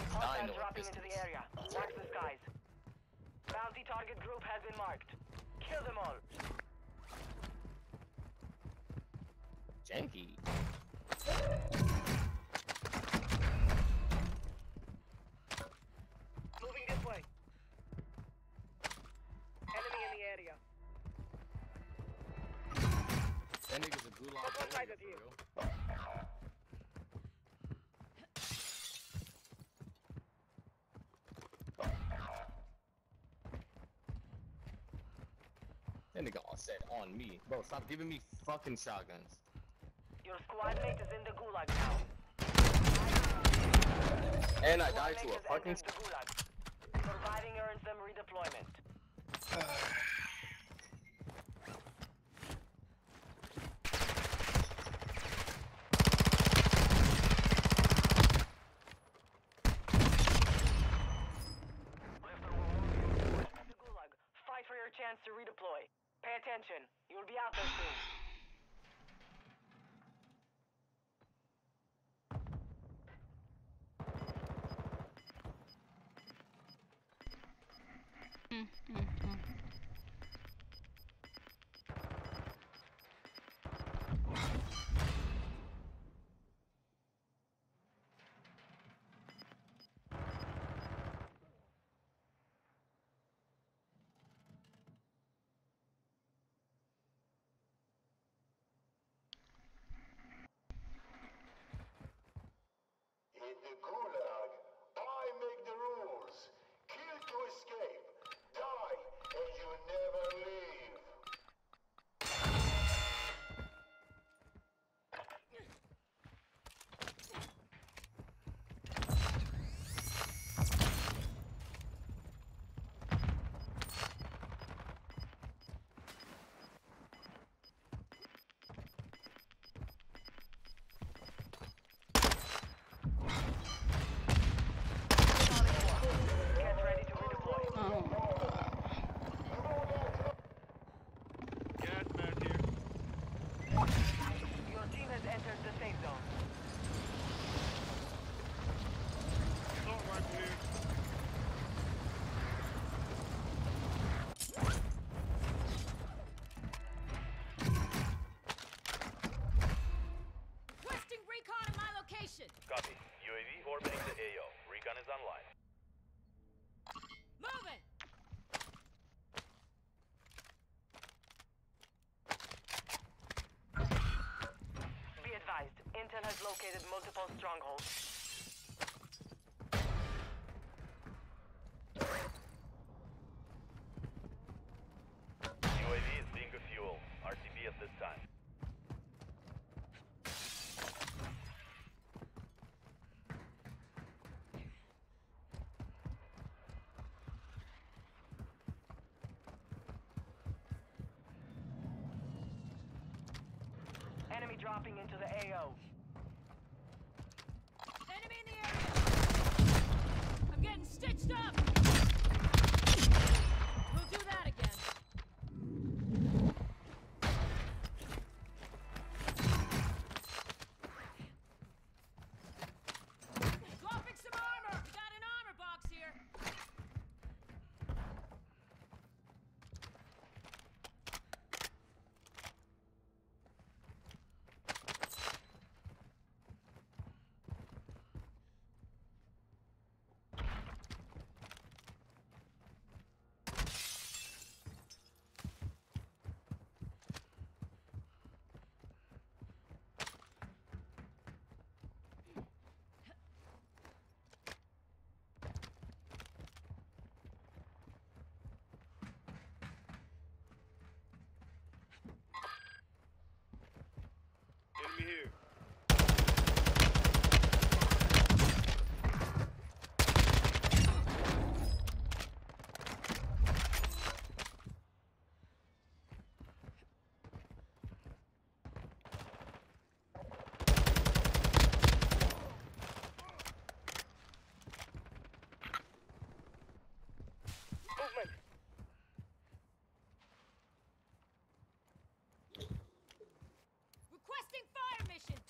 Hostiles dropping into the area. Watch the skies. Bounty target group has been marked. Kill them all. Janky. Moving this way. Enemy in the area. That nigga's a gulag. What side of you? That nigga all said on me. Bro, stop giving me fucking shotguns. Your squad mate is in the gulag now. And I Squad died mate to a has fucking... entered the gulag. Surviving earns them redeployment. The gulag. Fight for your chance to redeploy. Pay attention. You'll be out there soon. In the gulag, I make the rules. Kill to escape. Die and you never leave. Get ready to redeploy. Gas mask here. Your team has entered the safe zone. Assault rifle here. Requesting recon at my location. Copy. UAV orbiting the AO. Recon is online. Moving. Be advised, Intel has located multiple strongholds. UAV is being refueled. RTB at this time. Enemy dropping into the AO. Enemy in the area. I'm getting stitched up. We'll do that again. Dropping some armor. We got an armor box here. Enemy here. Movement. Requesting fire mission.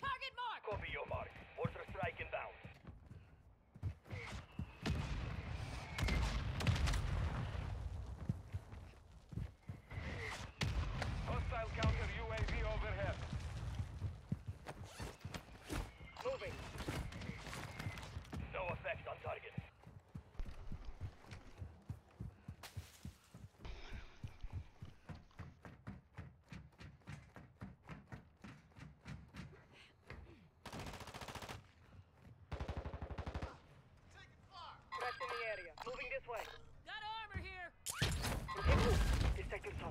this way. Got armor here. This sector's hot.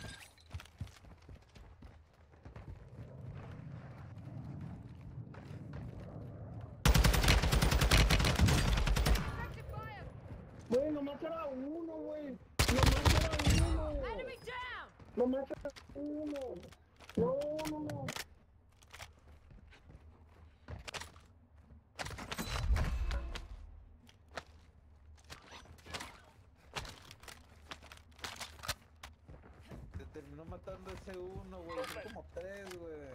Effective fire. Güey, nomás era uno, güey. Nomás era uno. Enemy down. Nomás era uno. No, no, no. Te terminó matando ese uno, güey. Son como tres, güey.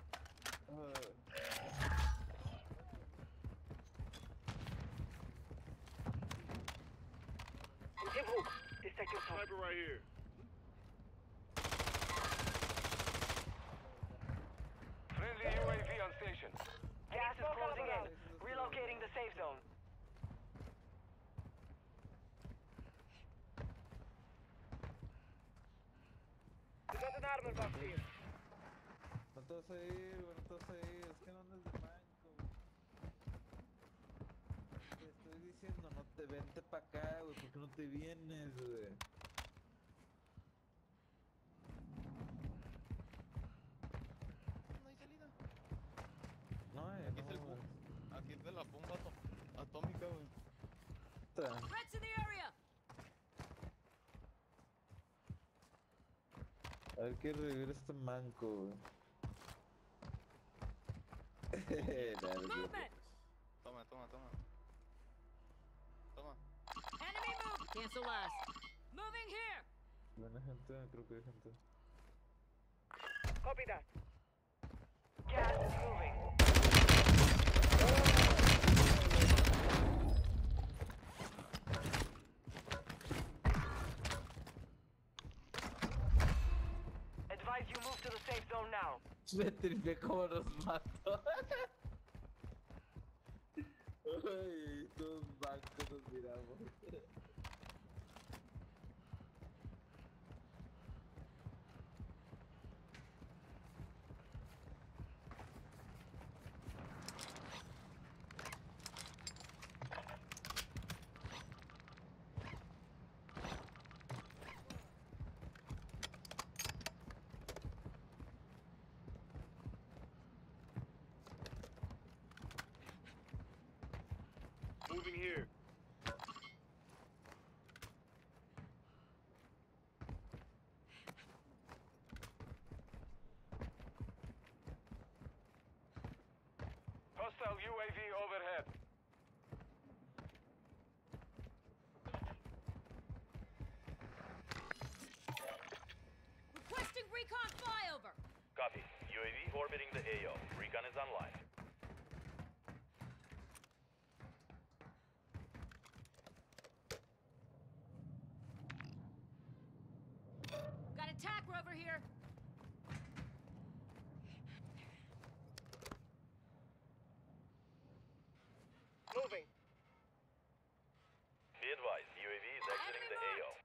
This sector's hot. Sniper right here. Friendly UAV on station. Gas is closing in. Relocating the safe zone. We got an armor box here. No te vas a ir, güey. No te vas a ir. Es que no andes de manco. Te estoy diciendo, no te vente pa' acá, güey. ¿Por qué no te vienes, güey? No hay salida. No, Aquí está el no, boom. güey. Aquí está la bomba atómica, güey. Threats in the area. A ver, quiero revivir este manco, güey. Dale, güey. Movement. Toma, toma, toma. Toma. Enemy move. Cancel last. Moving here. Buena gente, creo que hay gente. Copy that. Gas is moving. Advise you move to the safe zone now. Me tripé como nos mató. Ay, todos bancos nos miramos. Moving here. Hostile UAV overhead. Requesting recon flyover. Copy. UAV orbiting the AO. Recon is online. Got a TAC rover here. Moving. Be advised, UAV is exiting the Enemy AO.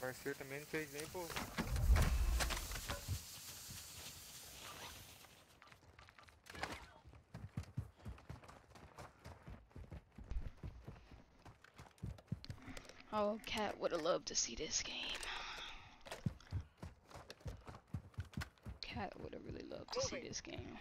Vai ser também não fez nem, pô. Oh, Cat would have loved to see this game. Cat would have really loved to see this game.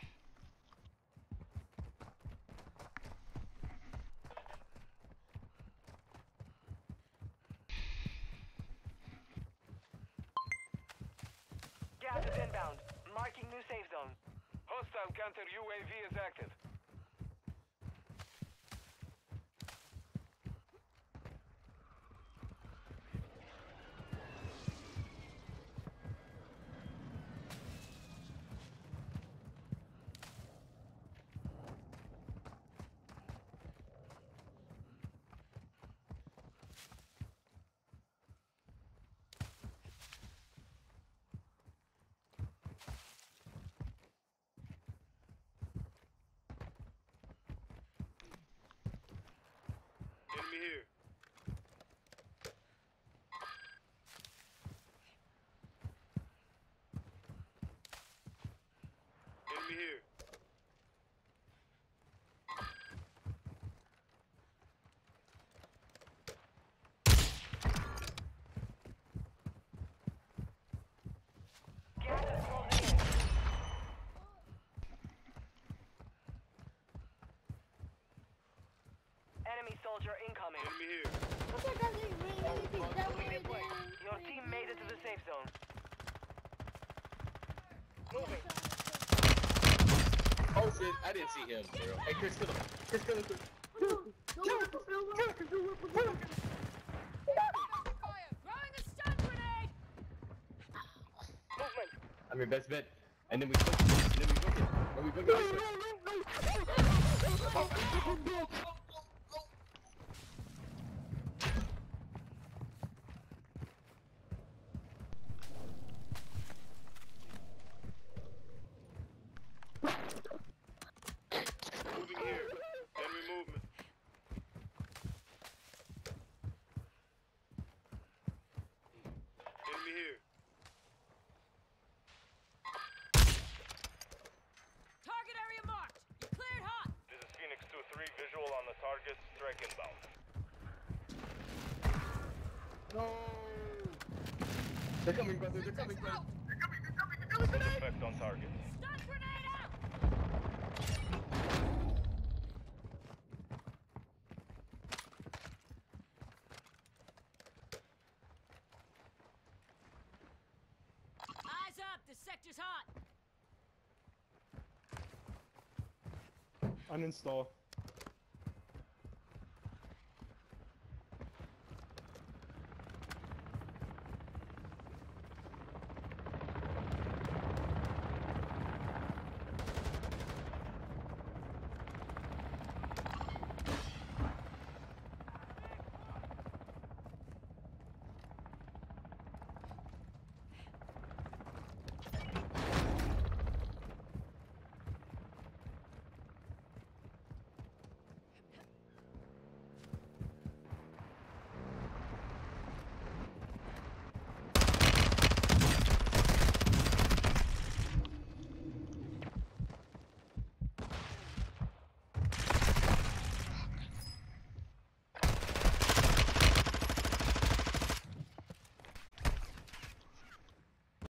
Gas is inbound. Marking new safe zone. Hostile counter UAV is active. Enemy here. Enemy here. Gas is closing in. Enemy soldier incoming. Enemy here. Your team made it to the safe zone. Moving. Oh shit, I didn't see him, bro. Hey, Chris, kill him. Chris, kill him. Fire! Throwing a stun grenade! Movement. I mean, best bet. And then we book it. And then we book it. And we book it. Moving here. Enemy movement. Enemy here. Target area marked! You're cleared hot! This is Phoenix 2-3, visual on the target, strike inbound. No! They're coming, brother. They're coming, brother. Effect on target. Stun grenade out! Eyes up! The sector's hot! Uninstall.